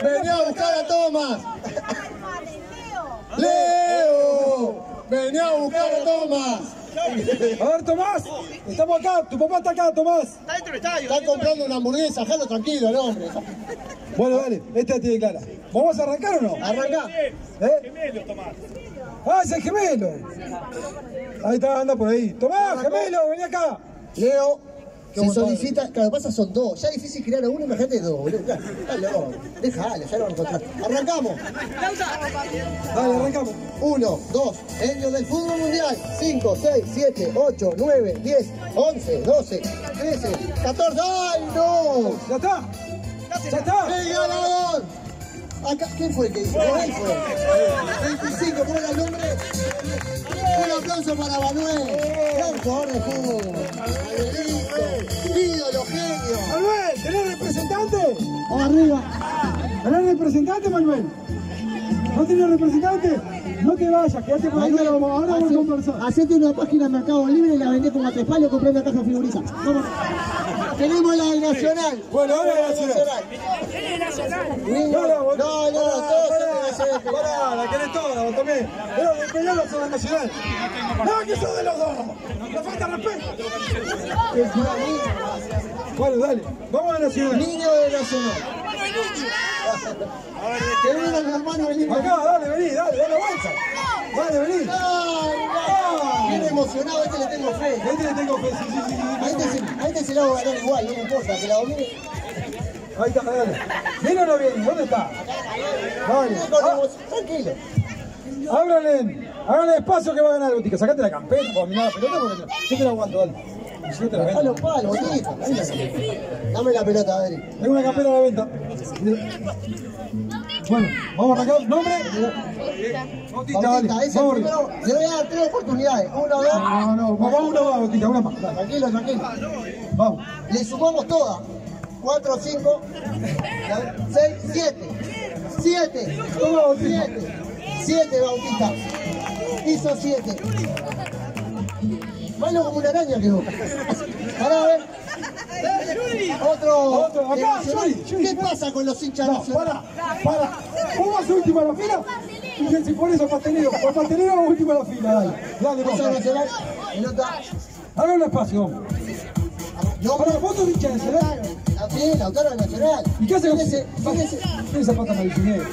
Vení a buscar a Tomás. Leo. Vení a buscar a Tomás. A ver, Tomás, estamos acá, tu papá está acá, Tomás. Está dentro del estadio. Está comprando una hamburguesa, déjalo tranquilo, el hombre. Bueno, dale, esta tiene clara. ¿Vamos a arrancar o no? Arrancá. Gemelo, Tomás. Ah, es el gemelo. Ahí está, anda por ahí. Tomás, gemelo, vení acá. Leo, se solicita, cada pasa son dos. Ya es difícil crear a uno, imagínate dos, boludo. Déjale, ya lo van a encontrar. Arrancamos. Dale, arrancamos. 1, 2, genio del fútbol mundial. 5, 6, 7, 8, 9, 10, 11, 12, 13, 14. ¡Ay, no! ¿Ya está? ¿Ya está? ¡El ganador! Acá, ¿quién fue el que hizo? Él fue. 25, ¿cómo era el nombre? Un aplauso para Manuel. Gran jugador de fútbol. Manuelito, ídolo, genio. Manuel, ¿tenés representante? Vamos arriba. ¿Tenés representante, Manuel? ¿No tenés representante? No te vayas, quédate por ahí, ahora vamos a conversar. Hacete una página en Mercado Libre y la vendés como a tres palos y compré una caja de figuritas. Vamos. Tenemos la del Nacional. Bueno, ahora la Nacional. No, todos son de Nacional. Pará, la querés toda, vos también. Pero de peñón son de Nacional. No, que son de los dos. No falta respeto. Bueno, dale, vamos a Nacional. Niño de Nacional. Que vengan los hermanos del niño. Acá, dale, vení, dale vuelta. Dale, vení. Bien emocionado, a este le tengo fe. A este le tengo fe, sí. A este se lo hago ganar igual, no me importa, que la domine. Ahí está, dale. ¿Viene o no viene? ¿Dónde está? Dale. Tranquilo. Háganle espacio que va a ganar el Botica. Sacate la campera, para mirar la pelota, porque yo te la aguanto, dale. Yo te la Dejá vendo. los palos, Botica. Dame la pelota, Adri. Tengo una campera a la venta. Bueno, vamos a arrancar. ¿Nombre? Bautista, dale. Bautista, ese Vamos. primero, le voy a dar 3 oportunidades. 1, 2. No, vamos una más, Bautista, una más. Tranquilo. Vamos. Le sumamos todas. 4, 5, 6, 7. 7. Toma, Bautista. 7, Bautista. Hizo 7. Malo como una araña quedó. Pará, a ver. Otro. Acá, Yuri. ¿Qué pasa con los hinchas No, nacionales? para. ¿Vos vas último a la fila? Fíjense por eso, pastelero. Por pastelero vamos último a la fila, dale. Dale, Hincha vamos. nacional. Pelota. Haga un espacio, vamos. No, Para vos sos hincha de Nacional. Sí, Lautaro de Nacional. ¿Y qué hace con Fíjese. ¿Qué zapata amarillo y negro?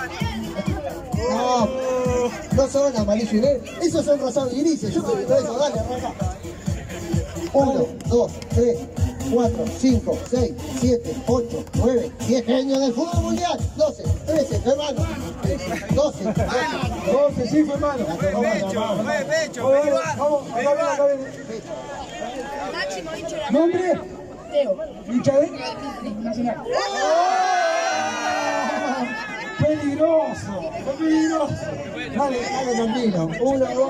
No son amarillo y negro. Esos son rosados y grises. Yo te digo eso, dale, arranca. 1, 2, 3, 4, 5, 6, 7, 8, 9, 10. Genio del fútbol mundial. 12, 13, hermano. 12. 12, sí, fue hermano. Pecho, Vamos, acá viene. ¿Nombre? Teo. ¿Hincha de? Nacional. Peligroso. Dale, tranquilo. 1, 2,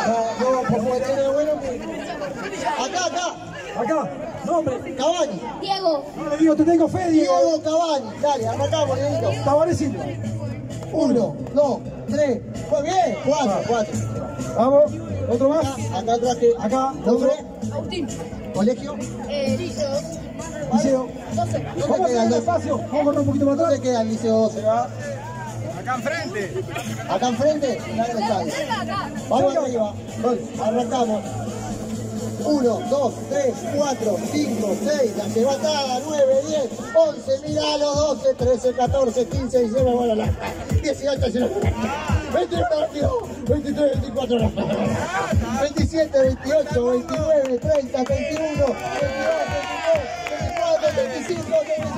Acá, nombre. Cavani. Diego. No le digo, te tengo fe, Diego. Diego Cavani. Dale, arrancamos, Dieguito. Tabaré Silva. 1, 2, 3. Muy bien. 4. Vamos, otro más. Acá traje. Acá, Nombre. Agustín. Colegio. Liceo. Liceo. 12. Vamos a hacer el espacio. Vamos a correr un poquito más ¿Dónde atrás. queda el Liceo 12? acá enfrente. Acá enfrente, mirá el estadio. Vamos arriba. Arrancamos. 1, 2, 3, 4, 5, 6, la llevatada, 9, 10, 11, mirá los 12, 13, 14, 15, 16, bueno, la 18, 19, 21, 22, 23, 24, 27, 28, 29, 30, 21, 22, 23, 24, 25, 26.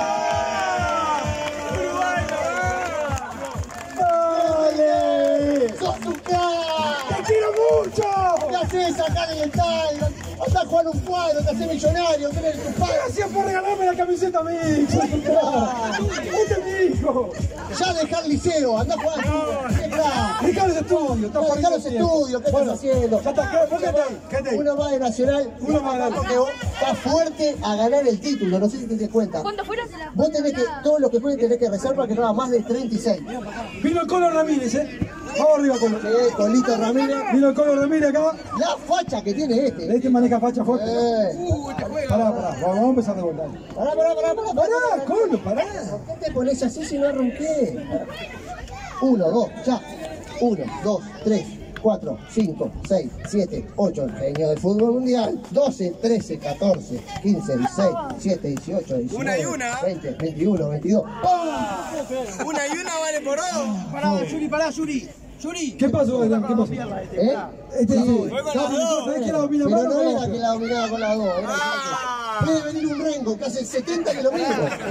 ¡Dale! ¡Sos un crack! ¡Te quiero mucho! ¿Qué haces acá en el estadio? Andá a jugar un cuadro, te haces millonario, tenés tu padre. Gracias por regalarme la camiseta a mí. Este es mi hijo. Ya dejá el liceo, andá a jugar. ¡Qué crack! Dejá los estudios. No, dejá los estudios, ¿qué estás haciendo? Ya está, quédate ahí. Uno más de Nacional, Uno más de Nacional. porque vos estás fuerte a ganar el título, no sé si te das cuenta. Cuando fueras de la Vos tenés que, todos los que jueguen tenés que rezar para que no haga más de 36. Vino el Colo Ramírez, Vamos arriba, Colo. Colito Ramírez. Vino el Colo Ramírez acá. La facha que tiene este. Este maneja facha fuerte. Pará. Vamos a empezar de vuelta. Pará, Colo, pará. ¿Por qué te pones así si no arranqué? 1, 2, ya. 1, 2, 3, 4, 5, 6, 7, 8. Genio del fútbol mundial. 12, 13, 14, 15, 16, 17, 18, 19, Una y una. 20, 21, 22. Una y una vale por dos. Pará, Yuri. Yuri. ¿Qué pasó, Adrián? ¿Qué pasó? ¿Eh? Este Sí. ¿Sabés que la domina Pero mano no con la era otra? que la dominaba con las dos. Puede venir un Rengo que hace 70 que lo mismo.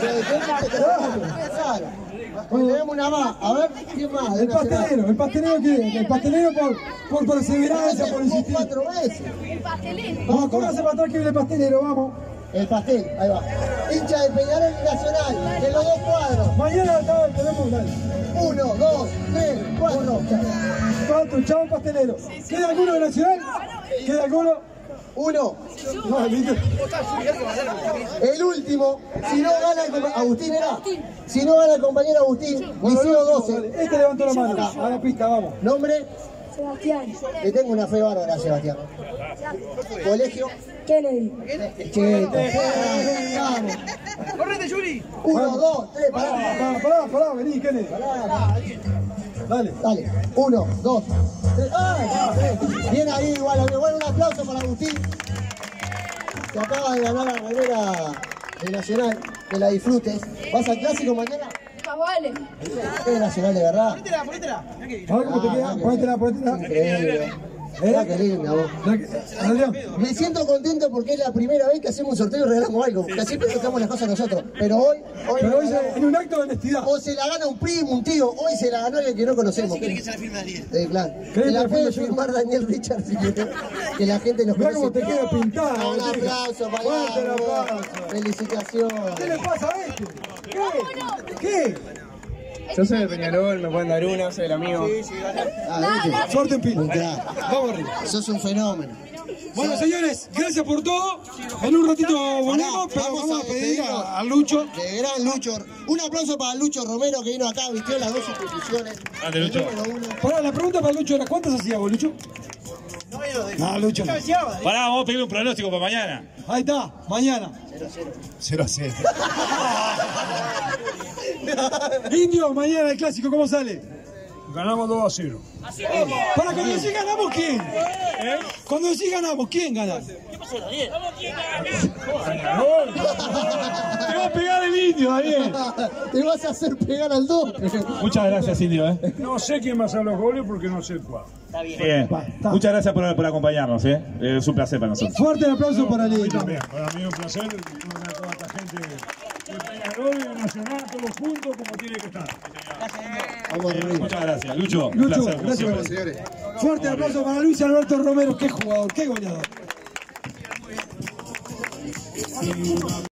Bueno, tenemos una más. A ver, ¿quién más? El pastelero que el pastelero por perseverancia, por insistir. 4 veces. El pastelero. Vamos, córranse para atrás que viene el pastelero, vamos. El pastel, ahí va. Hincha de Peñarol y Nacional, de los dos cuadros. Mañana tenemos, dale. 1, 2, 3, 4. 4, chao pastelero. ¿Queda alguno de Nacional? ¿Queda alguno? 1. No, listo. El último, si no gana el compañero Agustín era. Si no gana el compañero Agustín, Liceo 12. Dale, este levantó la mano. A la pista, vamos. Nombre, Sebastián. le tengo una fe bárbara a Sebastián. Colegio, Kennedy. Cheto. Vamos. Correte, Yuri. 1, 2, 3, pará. Pará, vení, Kennedy. Dale. Dale, 1, 2, 3. Bien ahí, igual, amigo. Bueno, un aplauso para Agustín. Se acaba de ganar la remera de Nacional, que la disfrutes. ¿Vas al clásico mañana? Más vale. Es Nacional de verdad. Ponetela. A ver cómo te queda. Ponétela. Increíble. Mirá qué linda vos. Adrián. Me siento contento porque es la primera vez que hacemos un sorteo y regalamos algo. Porque siempre tocamos las cosas nosotros. Pero hoy En un acto de honestidad. o se la gana un primo, un tío. Hoy se la ganó alguien que no conocemos. ¿Quiere que se la firme Daniel? Claro. ¿Querés Que que la la puede firme yo? firmar Daniel Richards si quiere. Que la gente nos Mirá conoce. cómo te queda pintado. Un aplauso para Fuerte el Álvaro. aplauso. Felicitaciones. ¿Qué le pasa a este? ¿Qué? Yo soy de Peñarol, me pueden dar una, soy el amigo. Suerte en pila. Un crack. Vamos arriba. Sos un fenómeno. Bueno, señores, gracias por todo. En un ratito volvemos, pero vamos a pedir a Lucho. De gran Lucho. Un aplauso para Lucho Romero que vino acá, vistió las dos instituciones. Grande, Lucho. El número 1. Pará, la pregunta para Lucho era: ¿cuántas hacía vos, Lucho? No, Lucho no. Pará, vamos a pedir un pronóstico para mañana. Ahí está, mañana. 0-0. Indio, mañana el clásico, ¿cómo sale? Ganamos 2-0. Para cuando decís ganamos, ¿quién? Cuando decís ganamos, ¿quién gana? Te va a pegar el Indio, Daniel. Te vas a hacer pegar al 2. Muchas gracias, Indio. No sé quién va a hacer los goles porque no sé cuál. Bien. Muchas gracias por acompañarnos. Es un placer para nosotros. Fuerte el aplauso para el Indio. También, para mí es un placer ver a toda esta gente de Peñarol y de Nacional, todos juntos como tiene que estar. Vamos arriba. Muchas gracias, Lucho. Un Lucho, placer, como gracias. siempre. Fuerte aplauso para Luis Alberto Romero, qué jugador, qué goleador.